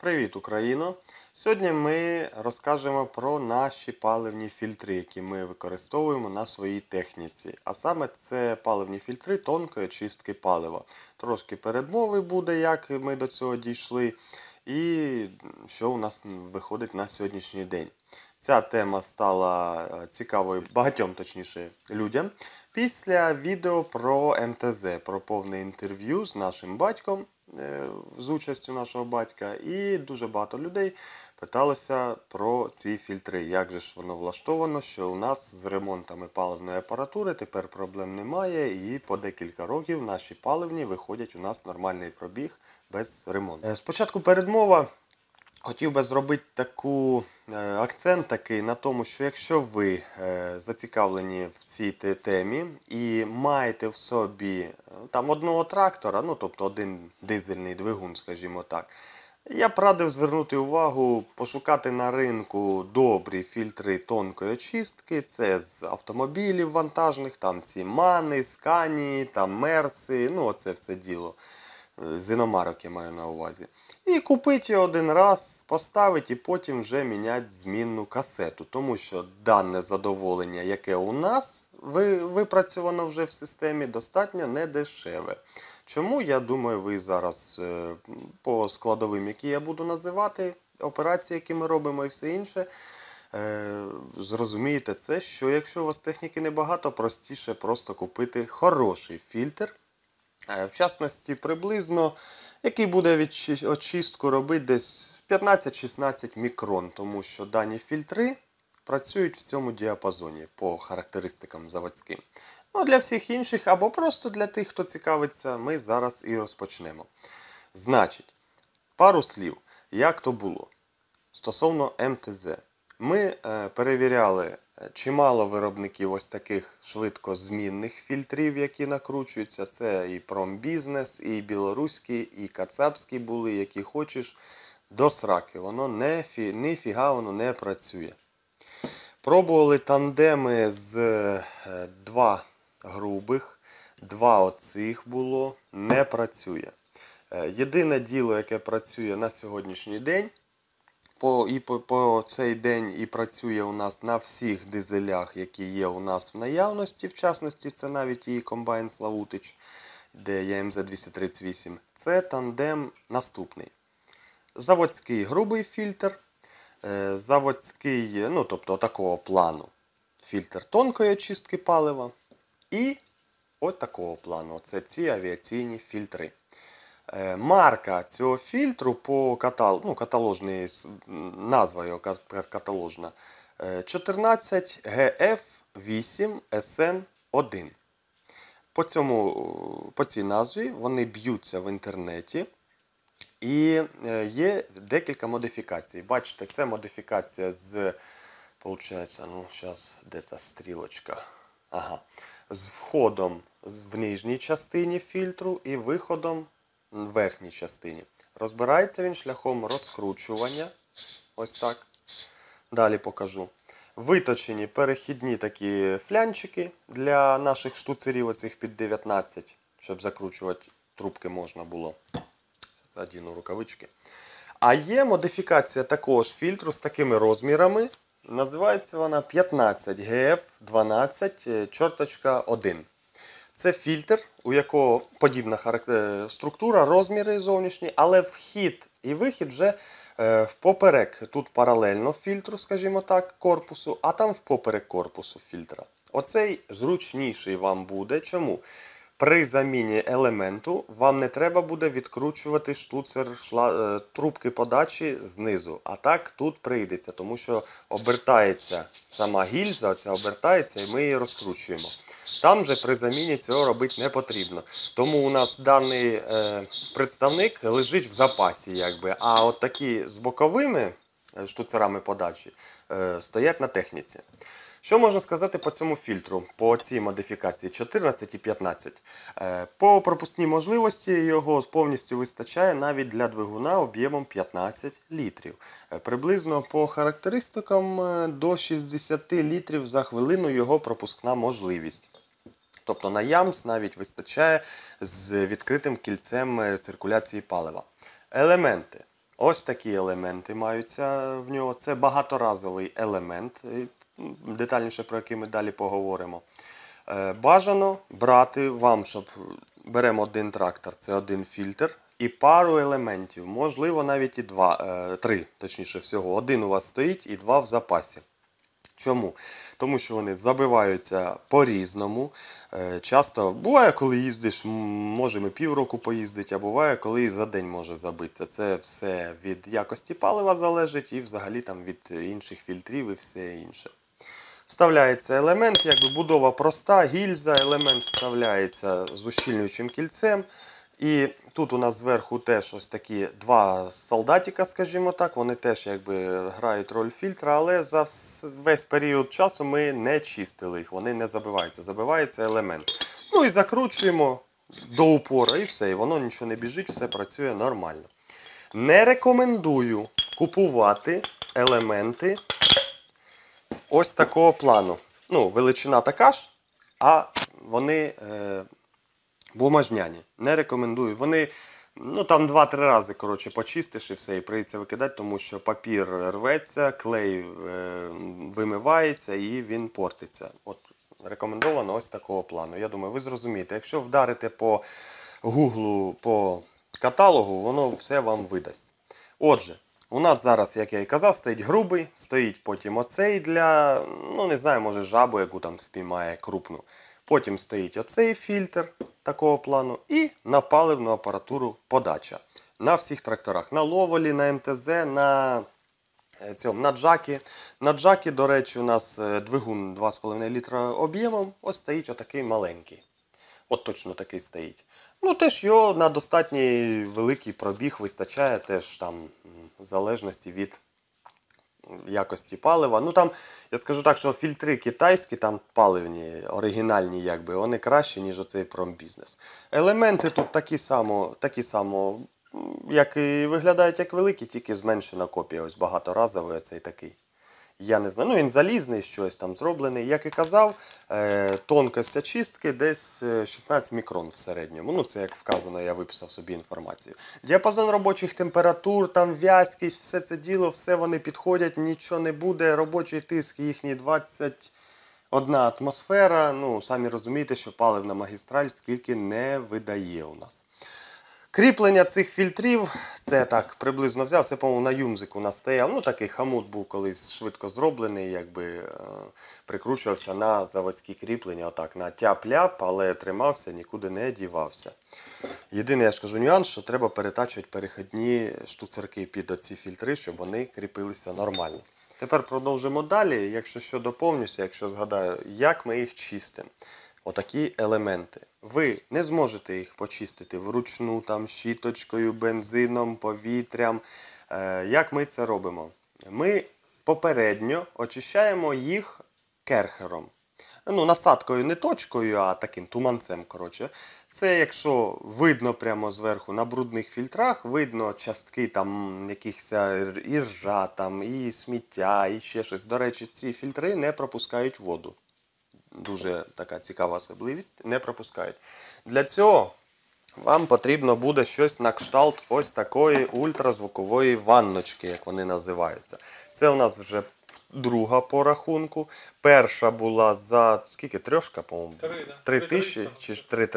Привіт, Україно! Сьогодні ми розкажемо про наші паливні фільтри, які ми використовуємо на своїй техніці. А саме це паливні фільтри тонкої очистки палива. Трошки передмови буде, як ми до цього дійшли і що у нас виходить на сьогоднішній день. Ця тема стала цікавою багатьом, точніше, людям. Після відео про МТЗ, про повне інтерв'ю з нашим батьком, з участю нашого батька, і дуже багато людей питалося про ці фільтри. Як же ж воно влаштовано, що у нас з ремонтами паливної апаратури тепер проблем немає, і по декілька років наші паливні виходять у нас нормальний пробіг без ремонту. Спочатку передмова. Хотів би зробити акцент такий на тому, що якщо ви зацікавлені в цій темі і маєте в собі одного трактора, тобто один дизельний двигун, скажімо так, я б радив звернути увагу, пошукати на ринку добрі фільтри тонкої очистки. Це з автомобілів вантажних, там ці Мани, Сканії, там Мерси, оце все діло. З іномарок я маю на увазі. І купити його один раз, поставити і потім вже міняти змінну касету. Тому що дане задоволення, яке у нас випрацьовано вже в системі, достатньо недешеве. Чому, я думаю, ви зараз по складовим, які я буду називати, операції, які ми робимо і все інше, зрозумієте це, що якщо у вас техніки небагато, простіше просто купити хороший фільтр. В частності приблизно, який буде очистку робити десь 15-16 мікрон, тому що дані фільтри працюють в цьому діапазоні по характеристикам заводським. Для всіх інших або просто для тих, хто цікавиться, ми зараз і розпочнемо. Значить, пару слів, як то було стосовно МТЗ. Ми перевіряли чимало виробників ось таких швидкозмінних фільтрів, які накручуються. Це і Промбізнес, і білоруські, і кацапські були, які хочеш, до сраки. Воно ніфіга воно не працює. Пробували тандеми з 2 грубих, 2 оцих було, не працює. Єдине діло, яке працює на сьогоднішній день, по цей день і працює у нас на всіх дизелях, які є у нас в наявності, в частності це навіть і комбайн Славутич, де є МЗ-238, це тандем наступний. Заводський грубий фільтр, заводський, тобто такого плану, фільтр тонкої очистки палива і от такого плану, це ці авіаційні фільтри. Марка цього фільтру по каталожній, назва його каталожна, 14GF8SN1. По цій назві вони б'ються в інтернеті і є декілька модифікацій. Бачите, це модифікація з, зараз, де ця стрілочка? З входом в нижній частині фільтру і виходом в верхній частині. Розбирається він шляхом розкручування. Ось так. Далі покажу. Виточені перехідні такі флянчики для наших штуцерів оцих під 19, щоб закручувати трубки можна було. Задіну рукавички. А є модифікація такого ж фільтру з такими розмірами. Називається вона 15GF12.1. Це фільтр, у якого подібна структура, розміри зовнішні, але вхід і вихід вже впоперек. Тут паралельно фільтру, скажімо так, корпусу, а там впоперек корпусу фільтра. Оцей зручніший вам буде. Чому? При заміні елементу вам не треба буде відкручувати штуцер трубки подачі знизу. А так тут прийдеться, тому що обертається сама гільза, оця обертається і ми її розкручуємо. Там же при заміні цього робити не потрібно. Тому у нас даний представник лежить в запасі, а от такі з боковими штуцерами подачі стоять на техніці. Що можна сказати по цьому фільтру, по цій модифікації 14 і 15? По пропускній можливості його повністю вистачає навіть для двигуна об'ємом 15 літрів. Приблизно по характеристикам до 60 літрів за хвилину його пропускна можливість. Тобто на ямс навіть вистачає з відкритим кільцем циркуляції палива. Елементи. Ось такі елементи маються в нього. Це багаторазовий елемент, детальніше про який ми далі поговоримо. Бажано брати вам, щоб беремо один трактор, це один фільтр, і пару елементів, можливо навіть і три, точніше всього. Один у вас стоїть і два в запасі. Чому? Тому що вони забиваються по-різному. Часто буває, коли їздиш, можемо півроку поїздити, а буває, коли і за день може забитися. Це все від якості палива залежить і взагалі там від інших фільтрів і все інше. Вставляється елемент, якби будова проста, гільза, елемент вставляється з ущільнюючим кільцем. І тут у нас зверху теж ось такі два солдатика, скажімо так, вони теж якби грають роль фільтра, але за весь період часу ми не чистили їх, вони не забиваються, забивається елемент. Ну і закручуємо до упора і все, і воно нічого не біжить, все працює нормально. Не рекомендую купувати елементи ось такого плану. Ну, величина така ж, а вони бумажняні. Не рекомендую. Вони, ну там 2-3 рази, коротше, почистиш і все, і прийдеться викидати, тому що папір рветься, клей вимивається і він портиться. От, рекомендовано ось такого плану. Я думаю, ви зрозумієте. Якщо вдарите по гуглу, по каталогу, воно все вам видасть. Отже, у нас зараз, як я і казав, стоїть грубий, стоїть потім оцей для, ну не знаю, може жабу, яку там спіймає крупну. Потім стоїть оцей фільтр такого плану і на паливну апаратуру подача. На всіх тракторах. На Ловолі, на МТЗ, на Джакі. На Джакі, до речі, у нас двигун 2,5 літра об'ємом. Ось стоїть отакий маленький. От точно такий стоїть. Ну, теж його на достатній великий пробіг вистачає, теж там в залежності від якості палива. Ну там, я скажу так, що фільтри китайські, там паливні, оригінальні, якби, вони кращі, ніж оцей промбізнес. Елементи тут такі само, як і виглядають як великі, тільки зменшена копія, ось багаторазовий оцей такий. Я не знаю, ну він залізний, щось там зроблений. Як і казав, тонкость очистки десь 16 мікрон в середньому. Ну це як вказано, я виписав собі інформацію. Діапазон робочих температур, там в'язкість, все це діло, все вони підходять, нічого не буде. Робочий тиск їхній 21 атмосфера. Ну, самі розумієте, що паливна магістраль скільки не видає у нас. Кріплення цих фільтрів, це я так приблизно взяв, це, по-моєму, на Юмзику у нас стояв. Ну, такий хамут був колись швидко зроблений, якби прикручувався на заводські кріплення, отак, на тяп-ляп, але тримався, нікуди не дівався. Єдиний, я ж кажу, нюанс, що треба перетачувати перехідні штуцерки під оці фільтри, щоб вони кріпилися нормально. Тепер продовжимо далі, якщо що доповнюся, якщо згадаю, як ми їх чистимо. Отакі елементи. Ви не зможете їх почистити вручну, там, щіточкою, бензином, повітрям. Як ми це робимо? Ми попередньо очищаємо їх керхером. Ну, насадкою не точкою, а таким туманцем, коротше. Це якщо видно прямо зверху на брудних фільтрах, видно частки там якихось і ржа, там, і сміття, і ще щось. До речі, ці фільтри не пропускають воду. Дуже така цікава особливість, не пропускають. Для цього вам потрібно буде щось на кшталт ось такої ультразвукової ванночки, як вони називаються. Це у нас вже друга по рахунку. Перша була за, скільки, трьошка, по-моєму? 3 тисячі чи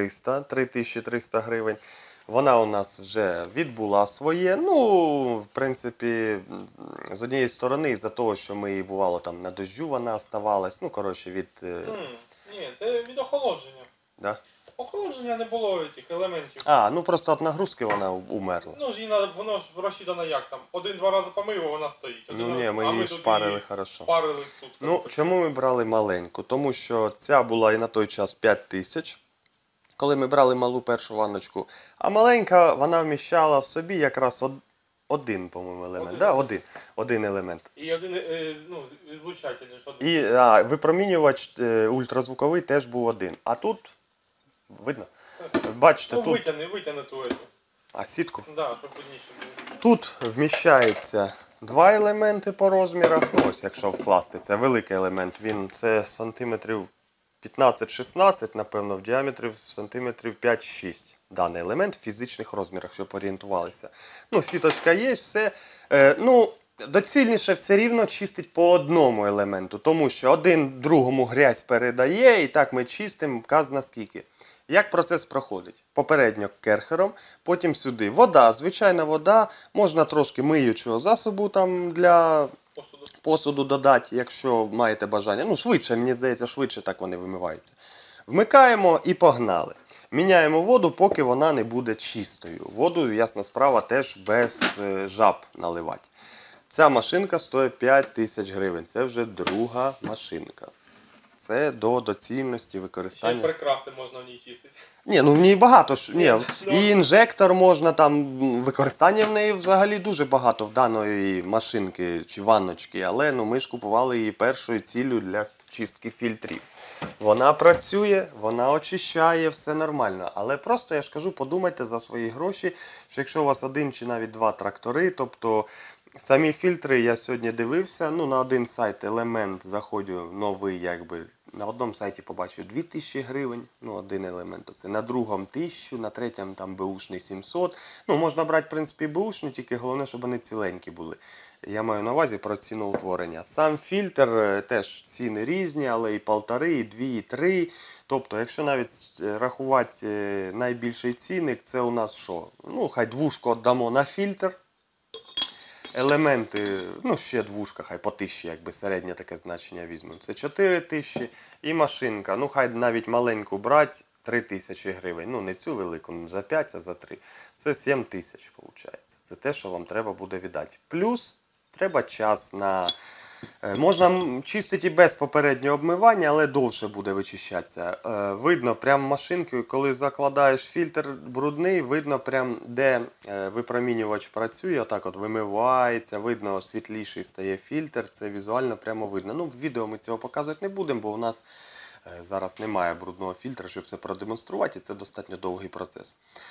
3300 гривень. Вона у нас вже відбула своє. Ну, в принципі, з однієї сторони, із-за того, що ми, бувало, там на дощу вона оставалась. Ну, коротше, від... Ні, це від охолодження. Да? Охолодження не було цих елементів. А, ну просто від нагрузки вона умерла. Ну ж їй надо, воно ж розчитано як там. 1-2 рази помив, вона стоїть. Ну ні, ми її шпарили хорошо. Шпарили сутки. Ну, чому ми брали маленьку? Тому що ця була і на той час 5000, коли ми брали малу першу ванночку. А маленька, вона вміщала в собі якраз один, по-моєму, елемент. Один елемент. І один, ізлучатель. І випромінювач ультразвуковий теж був один. А тут, видно? Бачите, Ну, тут... витягни ту эту. А, сітку? Да, щоб видніше було. Тут вміщається два елементи по розмірах. Ну, ось, якщо вкласти, це великий елемент. Це сантиметрів 15-16, напевно, в діаметрі сантиметрів 5-6. даний елемент в фізичних розмірах, щоб орієнтувалися. Ну, сіточка є, все. Доцільніше все рівно чистить по одному елементу, тому що один другому грязь передає, і так ми чистимо, вказано скільки. Як процес проходить? Попередньо керхером, потім сюди вода, звичайна вода, можна трошки миючого засобу там для посуду додати, якщо маєте бажання. Ну, швидше, мені здається, швидше так вони вимиваються. Вмикаємо і погнали. Міняємо воду, поки вона не буде чистою. Воду, ясна справа, теж без жаб наливати. Ця машинка стоїть 5 тисяч гривень. Це вже друга машинка. Це до доцільності використання. Ще прикраси можна в ній чистити. Ні, ну в ній багато. І інжектор можна, там використання в неї взагалі дуже багато в даної машинки чи ванночки. Але ми ж купували її першою ціллю для чистки фільтрів. Вона працює, вона очищає, все нормально. Але просто, я ж кажу, подумайте за свої гроші, що якщо у вас один чи навіть два трактори, тобто самі фільтри, я сьогодні дивився, на один сайт елемент заходжу новий, на одному сайті побачив 2000 гривень, один елемент оце, на другому 1000, на третьому там беушний 700. Можна брати, в принципі, беушні, тільки головне, щоб вони ціленькі були. Я маю на увазі про ціноутворення. Сам фільтр теж ціни різні, але і 1,5, і 2, і 3. Тобто, якщо навіть рахувати найбільший цінник, це у нас що? Хай двушку віддамо на фільтр. Елементи, ще двушка, хай по 1000, середнє таке значення візьмемо. Це 4000. І машинка, хай навіть маленьку брати, 3000 гривень. Не цю велику, не за 5, а за 3. Це 7000, виходить. Це те, що вам треба буде віддати. Плюс треба час на... Можна чистити і без попереднього обмивання, але довше буде вичищатися. Видно прямо машинкою, коли закладаєш фільтр брудний, видно прямо, де випромінювач працює, отак от вимивається, видно світліший стає фільтр, це візуально прямо видно. В відео ми цього показувати не будемо, бо у нас зараз немає брудного фільтра, щоб це продемонструвати, і це достатньо довгий процес.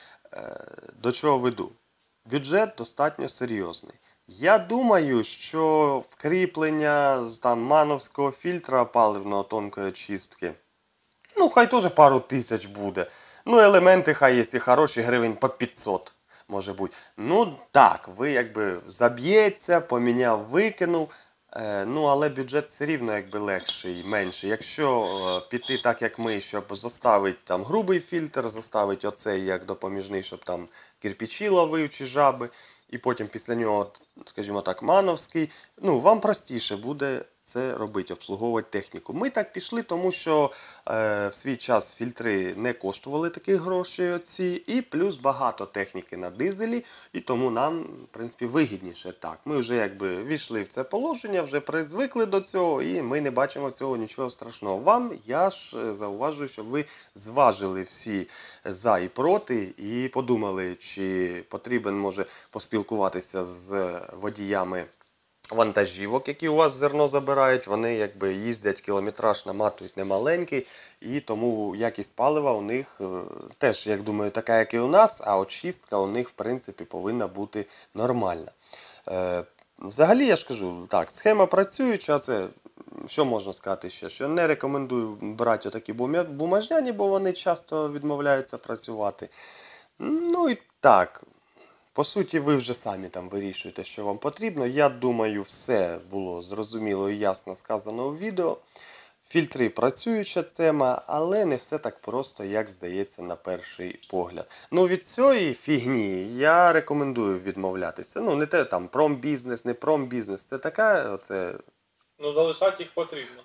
До чого веду? Бюджет достатньо серйозний. Я думаю, що вкріплення з мановського фільтра паливного тонкої очистки, хай теж пару тисяч буде. Елементи хай є хороші, гривень по 500, може бути. Так, ви заб'ється, поміняв, викинув, але бюджет все рівно легший, менший. Якщо піти так, як ми, щоб заставити там грубий фільтр, заставити оцей як допоміжний, щоб там кирпичі ловив чи жаби, і потім після нього, скажімо так, мановський, вам простіше буде це робити, обслуговувати техніку. Ми так пішли, тому що в свій час фільтри не коштували таких грошей оці, і плюс багато техніки на дизелі, і тому нам, в принципі, вигідніше так. Ми вже війшли в це положення, вже призвикли до цього, і ми не бачимо цього нічого страшного. Вам, я ж зауважую, що ви зважили всі за і проти, і подумали, чи потрібен, може, поспілкуватися з водіями вантажівок, які у вас зерно забирають, вони їздять, кілометраж наматують немаленький, і тому якість палива у них теж, як думаю, така, як і у нас, а очистка у них, в принципі, повинна бути нормальна. Взагалі, я ж кажу, так, схема працююча, це, що можна сказати ще, що не рекомендую брати отакі бумажняні, бо вони часто відмовляються працювати. І так. По суті, ви вже самі там вирішуєте, що вам потрібно. Я думаю, все було зрозуміло і ясно сказано у відео. Фільтри – працююча тема, але не все так просто, як здається на перший погляд. Від цієї фігні я рекомендую відмовлятися. Не те там промбізнес, не промбізнес. Це така, оце... залишати їх потрібно.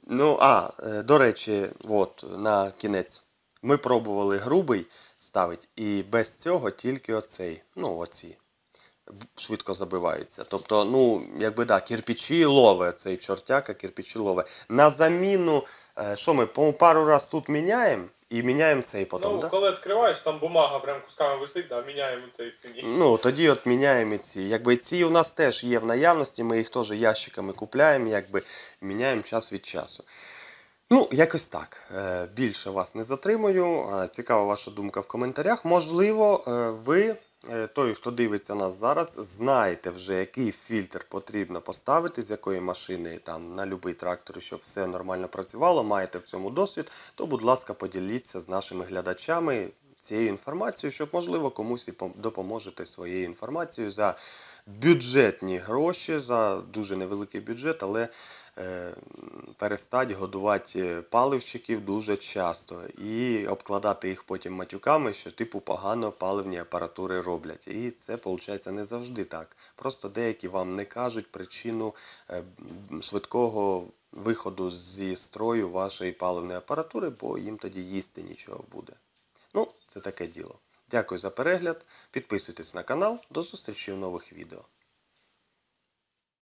До речі, на кінець. Ми пробували грубий ставити, і без цього тільки оцей, оці, швидко забиваються. Тобто, кирпичі лове, цей чортяка, кирпичі лове. На заміну, що ми, пару раз тут міняємо, і міняємо цей потім, так? Коли відкриваєш, там бумага прям кусками висить, міняємо цей синій. Тоді міняємо і ці. Ці у нас теж є в наявності, ми їх теж ящиками купляємо, міняємо час від часу. Якось так. Більше вас не затримую. Цікава ваша думка в коментарях. Можливо, ви, той, хто дивиться нас зараз, знаєте вже, який фільтр потрібно поставити, з якої машини на будь-який трактор, щоб все нормально працювало, маєте в цьому досвід, то, будь ласка, поділіться з нашими глядачами. цією інформацією, щоб, можливо, комусь і допоможете своєю інформацією за бюджетні гроші, за дуже невеликий бюджет, але перестать годувати паливщиків дуже часто і обкладати їх потім матюками, що типу погано паливні апаратури роблять. І це, виходить, не завжди так. Просто деякі вам не кажуть причину швидкого виходу зі строю вашої паливної апаратури, бо їм тоді їсти нічого буде. Ну, це таке діло. Дякую за перегляд, підписуйтесь на канал, до зустрічі в нових відео.